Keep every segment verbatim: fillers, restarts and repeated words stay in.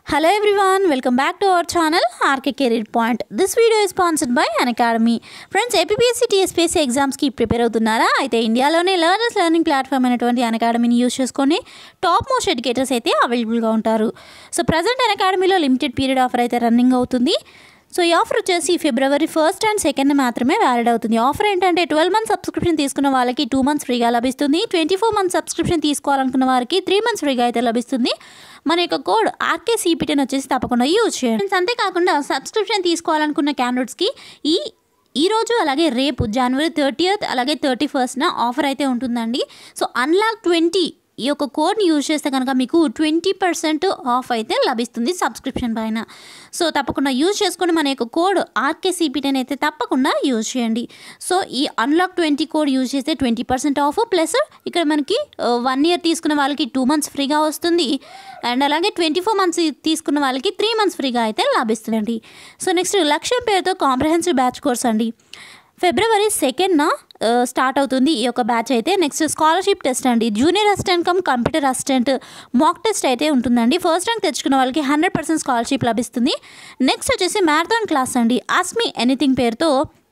Hello everyone, welcome back to our channel R K Career Point. This video is sponsored by Unacademy. Friends, A P P S C T S P S C exams కి prepare అవుతున్నారా? అయితే ఇండియాలోనే learners learning platform అయినటువంటి Unacademyని use చేసుకొని top most educators అయితే available గా ఉంటారు. సో ప్రెజెంట్ Unacademyలో లిమిటెడ్ పీరియడ్ ఆఫర్ అయితే రన్నింగ్ అవుతుంది. సో ఈ ఆఫర్ వచ్చేసి ఫిబ్రవరి ఫస్ట్ అండ్ సెకండ్ మాత్రమే వ్యాలిడ్ అవుతుంది. ఆఫర్ ఏంటంటే ట్వెల్వ్ మంత్స్ సబ్స్క్రిప్షన్ తీసుకున్న వాళ్ళకి టూ మంత్స్ ఫ్రీగా లభిస్తుంది. ట్వంటీ ఫోర్ మంత్స్ సబ్స్క్రిప్షన్ తీసుకోవాలనుకున్న వారికి త్రీ మంత్స్ ఫ్రీగా అయితే లభిస్తుంది. మన యొక్క కోడ్ ఆర్కే సిపిటెన్ వచ్చేసి తప్పకుండా యూజ్ చేయండి. అంతేకాకుండా సబ్స్క్రిప్షన్ తీసుకోవాలనుకున్న క్యాండిడేట్స్కి ఈ ఈరోజు అలాగే రేపు జనవరి థర్టీయత్ అలాగే థర్టీ ఫస్ట్న ఆఫర్ అయితే ఉంటుందండి. సో అన్లాక్ ట్వంటీ ఈ యొక్క కోడ్ని యూజ్ చేస్తే కనుక మీకు ట్వంటీ పర్సెంట్ ఆఫ్ అయితే లభిస్తుంది సబ్స్క్రిప్షన్ పైన. సో తప్పకుండా యూజ్ చేసుకొని మన యొక్క కోడ్ ఆర్కే సిపిటెన్ అయితే తప్పకుండా యూజ్ చేయండి. సో ఈ అన్లాక్ ట్వంటీ కోడ్ యూజ్ చేస్తే ట్వంటీ పర్సెంట్ ఆఫ్ ప్లస్ ఇక్కడ మనకి వన్ ఇయర్ తీసుకున్న వాళ్ళకి టూ మంత్స్ ఫ్రీగా వస్తుంది. అండ్ అలాగే ట్వంటీ ఫోర్ మంత్స్ తీసుకున్న వాళ్ళకి త్రీ మంత్స్ ఫ్రీగా అయితే లభిస్తుందండి. సో నెక్స్ట్ లక్ష్యం పేరుతో కాంప్రహెన్సివ్ బ్యాచ్ కోర్స్ అండి. ఫిబ్రవరి సెకండ్న స్టార్ట్ అవుతుంది ఈ యొక్క బ్యాచ్ అయితే. నెక్స్ట్ స్కాలర్షిప్ టెస్ట్ అండి. Junior assistant cum computer assistant mock test అయితే ఉంటుందండి. ఫస్ట్ ర్యాంక్ తెచ్చుకున్న వాళ్ళకి హండ్రెడ్ పర్సెంట్ స్కాలర్షిప్ లభిస్తుంది. నెక్స్ట్ వచ్చేసి మ్యారథాన్ క్లాస్ అండి. ఆస్మి ఎనీథింగ్ పేరుతో.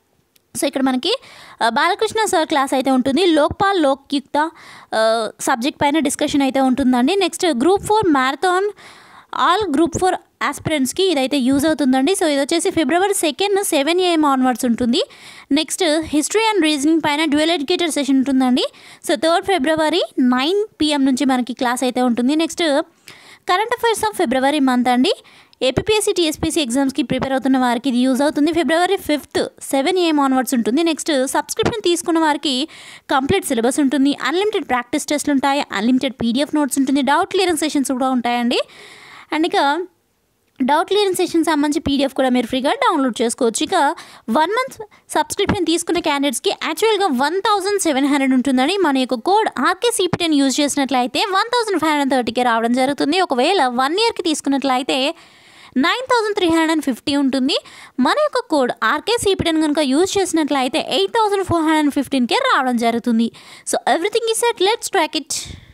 సో ఇక్కడ మనకి బాలకృష్ణ సార్ క్లాస్ అయితే ఉంటుంది. లోక్పాల్ లోక్యుక్త సబ్జెక్ట్ పైన డిస్కషన్ అయితే ఉంటుందండి. Next group four marathon all group four ఆస్పిరెంట్స్కి ఇదైతే యూజ్ అవుతుందండి. సో ఇది వచ్చేసి February second seven AM onwards ఉంటుంది. నెక్స్ట్ హిస్టరీ అండ్ రీజనింగ్ పైన డ్యూయల్ ఎడ్యుకేటర్ సెషన్ ఉంటుందండి. So third February nine PM నుంచి మనకి క్లాస్ అయితే ఉంటుంది. Next current affairs of February month అండి. ఏపీపీఎస్సీ టీఎస్పీసీ ఎగ్జామ్స్కి ప్రిపేర్ అవుతున్న వారికి ఇది యూజ్ అవుతుంది. February fifth seven AM onwards ఉంటుంది. నెక్స్ట్ సబ్స్క్రిప్షన్ తీసుకున్న వారికి కంప్లీట్ సిలబస్ ఉంటుంది. అన్లిమిటెడ్ ప్రాక్టీస్ టెస్ట్లు ఉంటాయి. అన్లిమిటెడ్ పీడిఎఫ్ నోట్స్ ఉంటుంది. డౌట్ క్లియరెన్స్ సెషన్స్ కూడా ఉంటాయండి. అండ్ ఇక డౌట్ క్లియరెన్స్ సెషన్ సంబంధించి పీడిఎఫ్ కూడా మీరు ఫ్రీగా డౌన్లోడ్ చేసుకోవచ్చు. ఇక వన్ మంత్ సబ్స్క్రిప్షన్ తీసుకున్న క్యాండిడేట్స్కి యాక్చువల్గా వన్ థౌసండ్ సెవెన్ హండ్రెడ్ ఉంటుందని మన యొక్క కోడ్ ఆర్కే సిపిటెన్ యూజ్ చేసినట్లయితే వన్ థౌసండ్ ఫైవ్ హండ్రెడ్ థర్టీకే రావడం జరుగుతుంది. ఒకవేళ వన్ ఇయర్కి తీసుకున్నట్లయితే nine thousand three hundred and fifty ఉంటుంది. మన యొక్క కోడ్ ఆర్కే సిపిటెన్ కనుక యూజ్ చేసినట్లయితే eight thousand four hundred and ఫిఫ్టీన్కే రావడం జరుగుతుంది. So everything is set, let's track it.